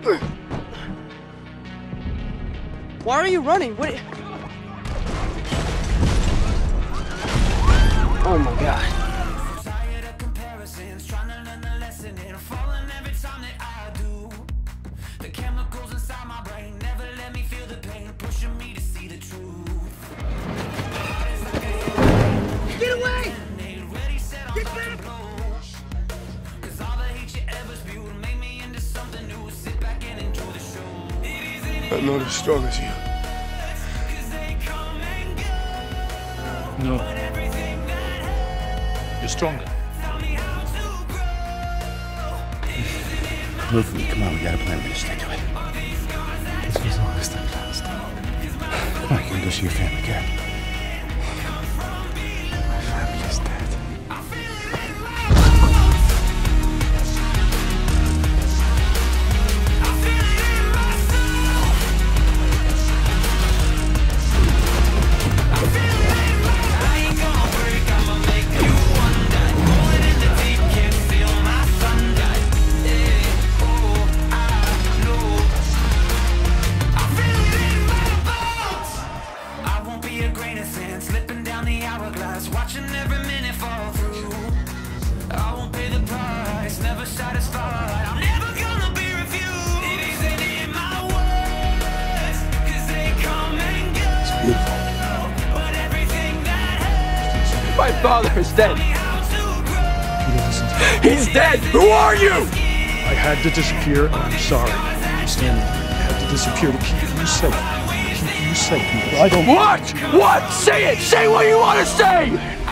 Why are you running? What? Oh my God. Tired of comparisons, trying to learn the lesson and falling every time that I do. The chemicals inside my brain never let me feel the pain, pushing me to see the truth. Get away! Get back! Cause all the hate you ever spewed made me into something new. Sit back and enjoy the show. I'm not as strong as you. No. You're stronger. Look, come on, we got a plan. We're gonna stick to it. This was always the past. Come on, you gotta go see your family, Garrett. My family's dead. Watching every minute fall through. I won't pay the price, never satisfied. I'm never gonna be refused. It isn't in my words, cause they come and go. It's beautiful. But everything that hurts, My father is dead. He's dead! Who are you? I had to disappear, and I'm sorry. Understand that? I had to disappear to keep you safe. Keep you safe. I don't. What? What? Say it! Say what you want to say!